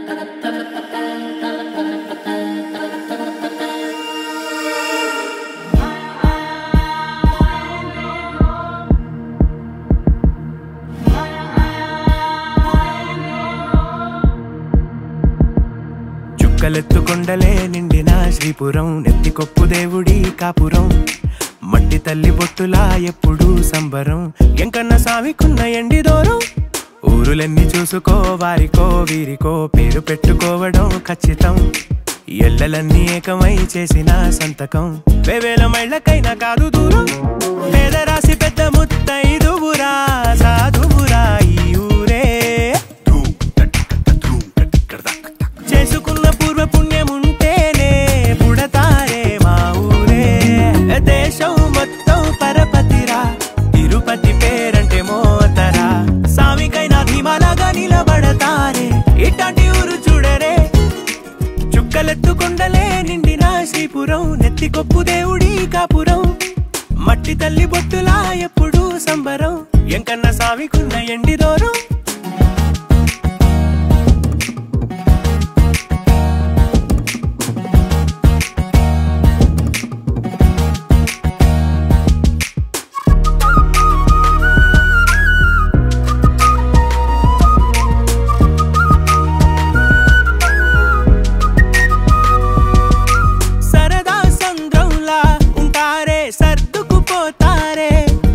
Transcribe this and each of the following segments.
చుక్కలెత్తుకొండలే నిండిన శ్రీపురం, నెత్తికొప్పు దేవుడి కాపురం, మట్టి తల్లి బొట్టులా ఎప్పుడు సంబరం, ఎంకన్న సామికున్న ఎండి దూరం. ఊరులెన్ని చూసుకో వారికో వీరికో పేరు పెట్టుకోవడం ఖచ్చితం, ఎల్లలన్నీ ఏకమై చేసిన సంతకం, వేవేల మైళ్ళకైనా కాదు దూరం. పేదరాశి పెద్ద ముత్తైదువురా సాధువురా ఈ ఊరే, చేసుకున్న పూర్వ పుణ్యముంటేనే పుడతారే మా ఊరే. దేశం మొత్తం పరపతిరా, తిరుపతి పేరంటే మోతరా, సామికైనా ధీమాలాగా నిలబడతారే ఇట్లాంటి ఊరు చూడరే. చుక్కలెత్తుకొండలే నిండిన శ్రీపురం, నెత్తికొప్పు దేవుడి కాపురం, మట్టి తల్లి బొట్టులా ఎప్పుడు సంబరం, ఎంకన్న సామికున్న ఎండి దూరం. సర్దుకుపోతారే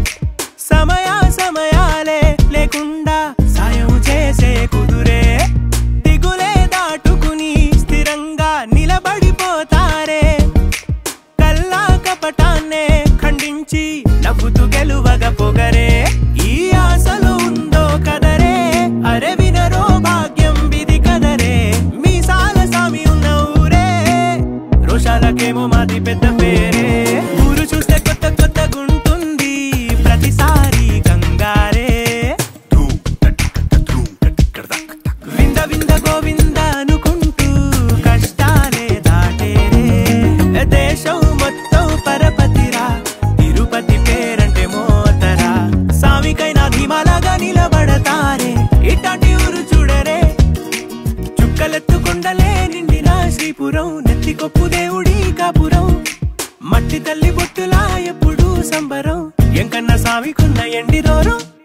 సమయాలే లేకుండా సాయం చేసే కుదురే, దిగులే దాటుకుని స్థిరంగా నిలబడిపోతారే, కల్లా కపటాన్నే ఖండించి నవ్వుతూ గెలువగ పొగరే. ఈ ఆశలు ఉందో కదరే, అరే వినరో భాగ్యం విధి కదరే, మీసాల సామి ఉన్న ఊరే, రోషాలకేమో మాది పెద్ద పేరే. ఊరు చూస్తే కొత్త కొత్తగుంటుంది ప్రతిసారి కంగారే, వింద వింద గోవింద అనుకుంటూ కష్టాలే దాటేరే. దేశం మొత్తం పరపతిరా, తిరుపతి పేరంటే మోతరా, సామికైనా ధీమాలాగా నిలబడతారే ఇట్లాంటి ఊరు చూడరే. చుక్కలెత్తుకొండలే నిండిన శ్రీపురం, నెత్తికొప్పు దేవుడి కాపురం, మట్టి తల్లి బొట్టులా ఎప్పుడు సంబరం, ఎంకన్న సామికున్న ఎండి దూరం.